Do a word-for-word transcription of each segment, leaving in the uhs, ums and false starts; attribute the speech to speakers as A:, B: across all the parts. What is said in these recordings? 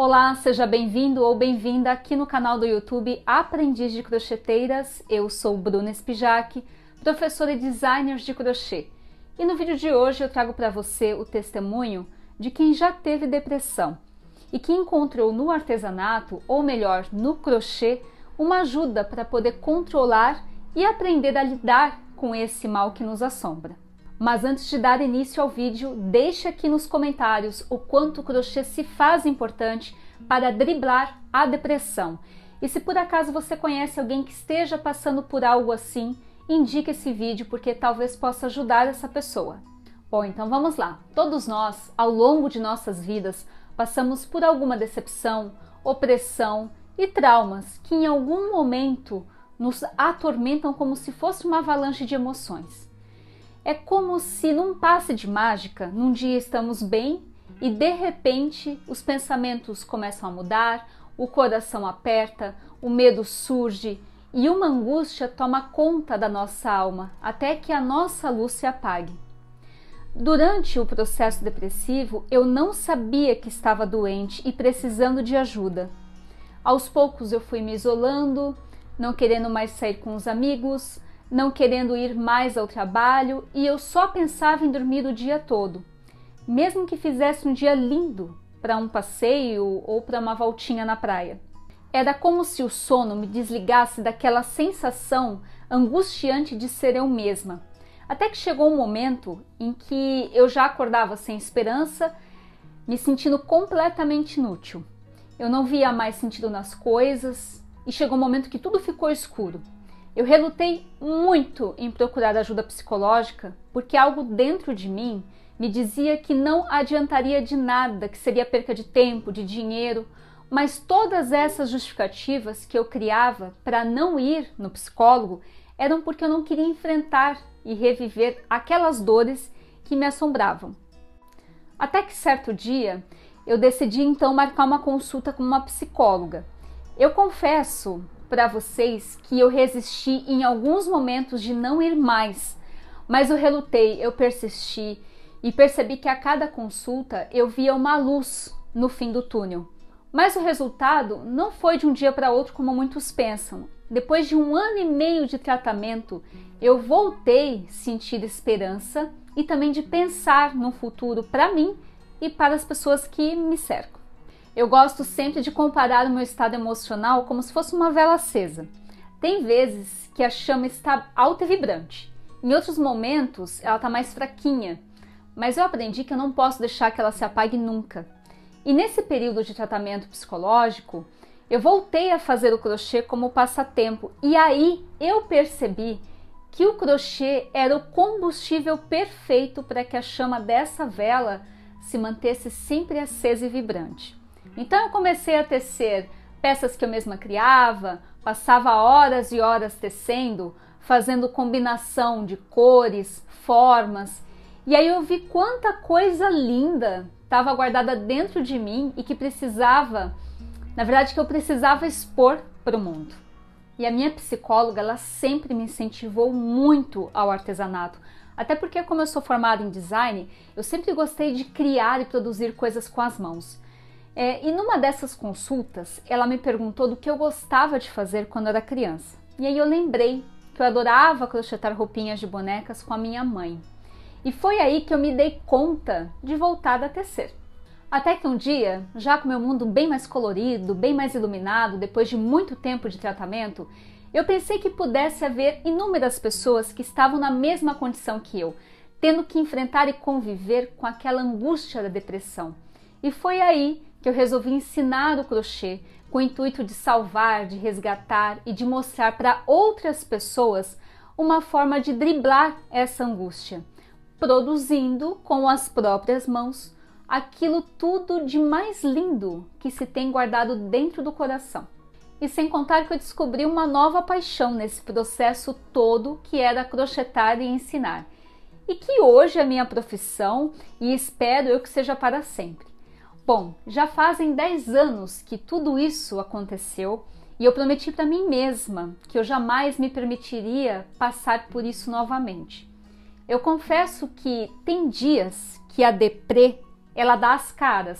A: Olá, seja bem-vindo ou bem-vinda aqui no canal do YouTube Aprendiz de Crocheteiras. Eu sou Bruna Spijack, professora e designer de crochê. E no vídeo de hoje eu trago para você o testemunho de quem já teve depressão e que encontrou no artesanato, ou melhor, no crochê, uma ajuda para poder controlar e aprender a lidar com esse mal que nos assombra. Mas antes de dar início ao vídeo, deixe aqui nos comentários o quanto o crochê se faz importante para driblar a depressão. E se por acaso você conhece alguém que esteja passando por algo assim, indique esse vídeo porque talvez possa ajudar essa pessoa. Bom, então vamos lá. Todos nós, ao longo de nossas vidas, passamos por alguma decepção, opressão e traumas que em algum momento nos atormentam como se fosse uma avalanche de emoções. É como se num passe de mágica, num dia estamos bem e de repente os pensamentos começam a mudar, o coração aperta, o medo surge e uma angústia toma conta da nossa alma até que a nossa luz se apague. Durante o processo depressivo, eu não sabia que estava doente e precisando de ajuda. Aos poucos eu fui me isolando, não querendo mais sair com os amigos, não querendo ir mais ao trabalho e eu só pensava em dormir o dia todo. Mesmo que fizesse um dia lindo para um passeio ou para uma voltinha na praia. Era como se o sono me desligasse daquela sensação angustiante de ser eu mesma. Até que chegou um momento em que eu já acordava sem esperança, me sentindo completamente inútil. Eu não via mais sentido nas coisas e chegou um momento que tudo ficou escuro. Eu relutei muito em procurar ajuda psicológica porque algo dentro de mim me dizia que não adiantaria de nada, que seria perca de tempo, de dinheiro, mas todas essas justificativas que eu criava para não ir no psicólogo eram porque eu não queria enfrentar e reviver aquelas dores que me assombravam. Até que certo dia eu decidi então marcar uma consulta com uma psicóloga. Eu confesso para vocês que eu resisti em alguns momentos de não ir mais, mas eu relutei, eu persisti e percebi que a cada consulta eu via uma luz no fim do túnel. Mas o resultado não foi de um dia para outro como muitos pensam. Depois de um ano e meio de tratamento, eu voltei a sentir esperança e também de pensar no futuro para mim e para as pessoas que me cercam. Eu gosto sempre de comparar o meu estado emocional como se fosse uma vela acesa. Tem vezes que a chama está alta e vibrante. Em outros momentos, ela está mais fraquinha. Mas eu aprendi que eu não posso deixar que ela se apague nunca. E nesse período de tratamento psicológico, eu voltei a fazer o crochê como passatempo. E aí eu percebi que o crochê era o combustível perfeito para que a chama dessa vela se mantesse sempre acesa e vibrante. Então eu comecei a tecer peças que eu mesma criava, passava horas e horas tecendo, fazendo combinação de cores, formas, e aí eu vi quanta coisa linda estava guardada dentro de mim e que precisava, na verdade que eu precisava expor para o mundo. E a minha psicóloga, ela sempre me incentivou muito ao artesanato, até porque como eu sou formada em design, eu sempre gostei de criar e produzir coisas com as mãos. É, e numa dessas consultas, ela me perguntou do que eu gostava de fazer quando era criança. E aí eu lembrei que eu adorava crochetar roupinhas de bonecas com a minha mãe. E foi aí que eu me dei conta de voltar a tecer. Até que um dia, já com meu mundo bem mais colorido, bem mais iluminado, depois de muito tempo de tratamento, eu pensei que pudesse haver inúmeras pessoas que estavam na mesma condição que eu, tendo que enfrentar e conviver com aquela angústia da depressão. E foi aí que eu resolvi ensinar o crochê com o intuito de salvar, de resgatar e de mostrar para outras pessoas uma forma de driblar essa angústia, produzindo com as próprias mãos aquilo tudo de mais lindo que se tem guardado dentro do coração. E sem contar que eu descobri uma nova paixão nesse processo todo que era crochetar e ensinar. E que hoje é minha profissão e espero eu que seja para sempre. Bom, já fazem dez anos que tudo isso aconteceu e eu prometi para mim mesma que eu jamais me permitiria passar por isso novamente. Eu confesso que tem dias que a deprê, ela dá as caras,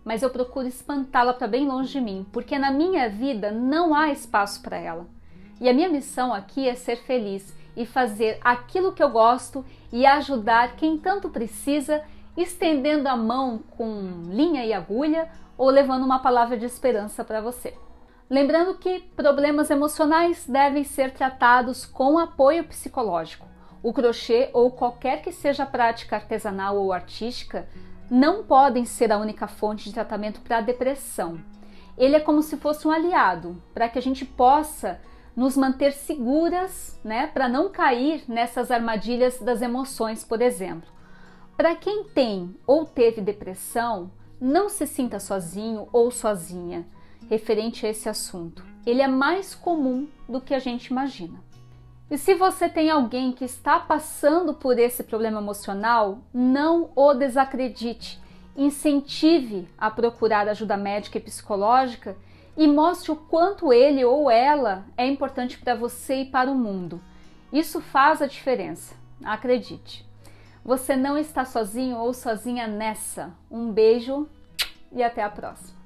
A: mas eu procuro espantá-la para bem longe de mim, porque na minha vida não há espaço para ela. E a minha missão aqui é ser feliz e fazer aquilo que eu gosto e ajudar quem tanto precisa, estendendo a mão com linha e agulha ou levando uma palavra de esperança para você. Lembrando que problemas emocionais devem ser tratados com apoio psicológico. O crochê ou qualquer que seja a prática artesanal ou artística não podem ser a única fonte de tratamento para a depressão. Ele é como se fosse um aliado para que a gente possa nos manter seguras, né, para não cair nessas armadilhas das emoções, por exemplo. Para quem tem ou teve depressão, não se sinta sozinho ou sozinha referente a esse assunto. Ele é mais comum do que a gente imagina. E se você tem alguém que está passando por esse problema emocional, não o desacredite. Incentive a procurar ajuda médica e psicológica e mostre o quanto ele ou ela é importante para você e para o mundo. Isso faz a diferença, acredite. Você não está sozinho ou sozinha nessa. Um beijo e até a próxima.